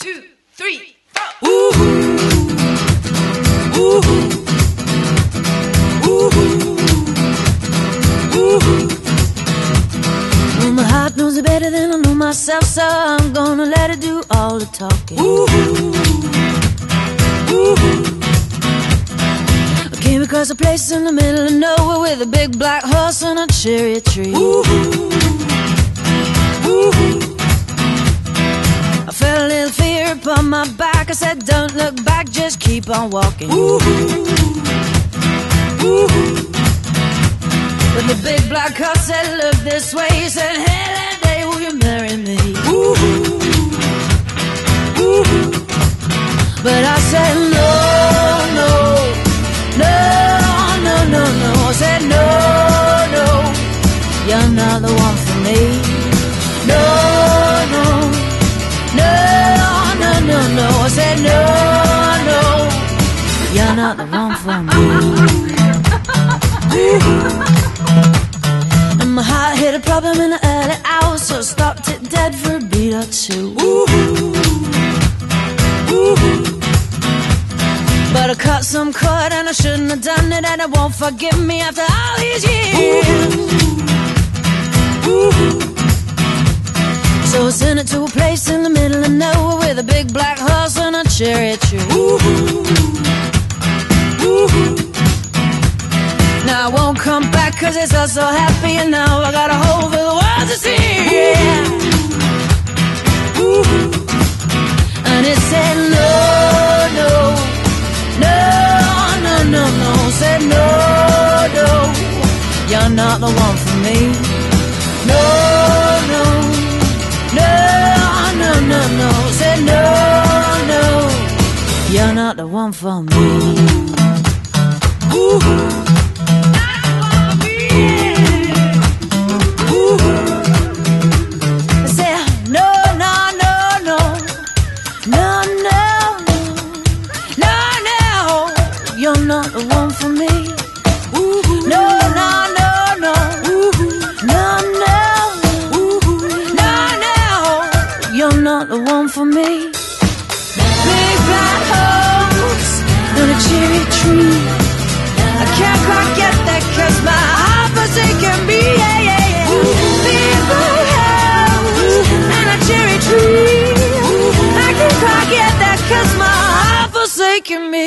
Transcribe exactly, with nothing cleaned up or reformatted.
two, three, four. Ooh, ooh, ooh, ooh. Well, my heart knows it better than I know myself, so I'm gonna let it do all the talking. Ooh, ooh. I came across a place in the middle of nowhere with a big black horse and a cherry tree. Ooh, ooh. I felt a little fear upon my back. I said, don't look back, just keep on walking. Ooh, ooh. But the big black horse said, look this way. He said, hey, that day, will you marry me? Ooh, ooh. But I said, no, no, no, no, no, no. I said, no, no, you're not the one for me. No, no, no, no, no, no. I said, no, no, you're not the one for me. And my heart hit a problem in the early hours, so I stopped it dead for a beat or two. Ooh, ooh. But I cut some cord and I shouldn't have done it, and it won't forgive me after all these years. Ooh. So I sent it to a place in the middle of nowhere with a big black horse and a cherry tree. Ooh. Ooh. Now I won't come back cause it's all so happy, and now I got a hole for the world to see. Yeah. Ooh. And it said no, no, no, no, no, no. Said no, no, you're not the one for me. No, no, no, no, no, no. Said no, no, you're not the one for me. Ooh. You're not the one for me. Ooh, no, no, no, no. Ooh, no, no. Ooh, no, no. You're not the one for me. Big black horse and a cherry tree. I can't quite get that cause my heart forsaken me. Yeah, yeah, yeah. Big black horse and a cherry tree. I can't quite get that cause my heart forsaken me.